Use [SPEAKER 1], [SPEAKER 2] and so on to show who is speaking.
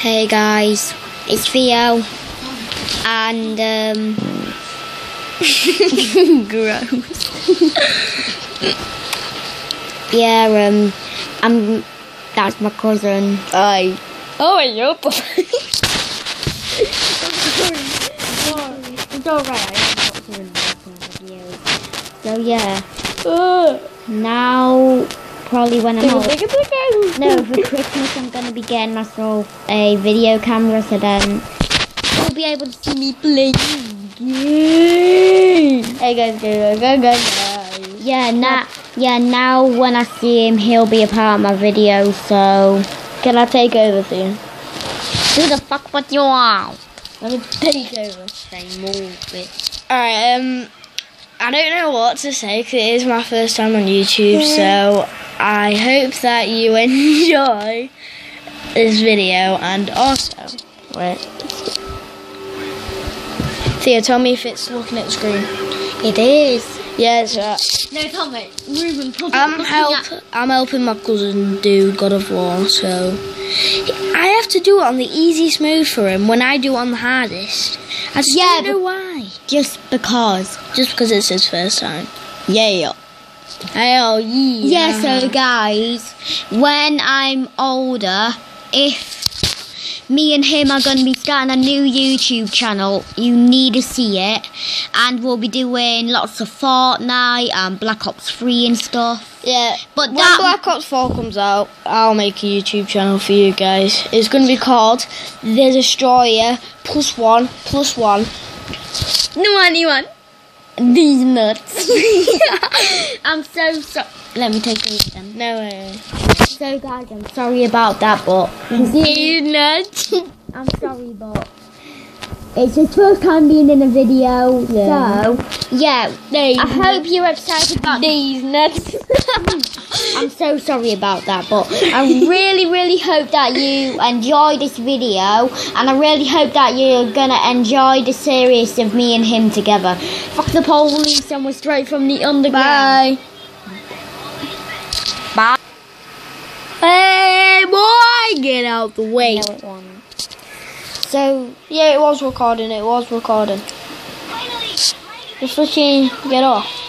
[SPEAKER 1] Hey guys, it's Theo, and gross. Yeah, that's my cousin.
[SPEAKER 2] Hi. Oh, you're
[SPEAKER 1] It's alright, so yeah, now probably when I'm old. No, for Christmas I'm going to be getting myself a video camera, so then you'll be able to see me playing games.
[SPEAKER 2] Hey guys, go.
[SPEAKER 1] Yeah, now when I see him, he'll be a part of my video, so
[SPEAKER 2] Can I take over, Theo?
[SPEAKER 1] do the fuck what you want.
[SPEAKER 2] Let me take over.
[SPEAKER 1] Say move it.
[SPEAKER 2] Alright, I don't know what to say because it is my first time on YouTube, so I hope that you enjoy this video, and also, wait, Theo, tell me if it's looking at the screen.
[SPEAKER 1] It is.
[SPEAKER 2] Yeah, it's
[SPEAKER 1] No, tell me.
[SPEAKER 2] I'm helping my cousin do God of War, so I have to do it on the easiest mode for him when I do it on the hardest. I just don't know why.
[SPEAKER 1] Just because.
[SPEAKER 2] Just because it's his first time.
[SPEAKER 1] Yeah.
[SPEAKER 2] Oh, yeah.
[SPEAKER 1] Yeah, so guys, when I'm older, if me and him are going to be starting a new YouTube channel, you need to see it. And we'll be doing lots of Fortnite and Black Ops 3 and stuff.
[SPEAKER 2] Yeah,
[SPEAKER 1] but
[SPEAKER 2] when Black Ops 4 comes out, I'll make a YouTube channel for you guys. It's going to be called The Destroyer +1+1.
[SPEAKER 1] No, anyone. These nuts. I'm so sorry. Let me take these then.
[SPEAKER 2] No way.
[SPEAKER 1] So guys, I'm sorry about that, but
[SPEAKER 2] These nuts.
[SPEAKER 1] I'm sorry, but it's his first time being in a video, so yeah. I hope you're excited about
[SPEAKER 2] these nuts.
[SPEAKER 1] I'm so sorry about that, but I really hope that you enjoy this video, and I really hope that you're gonna enjoy the series of me and him together. Fuck the police, and we're straight from the underground.
[SPEAKER 2] Bye. Hey boy, get out the way.
[SPEAKER 1] No, it won't. So
[SPEAKER 2] yeah, it was recording. Just looking, get off.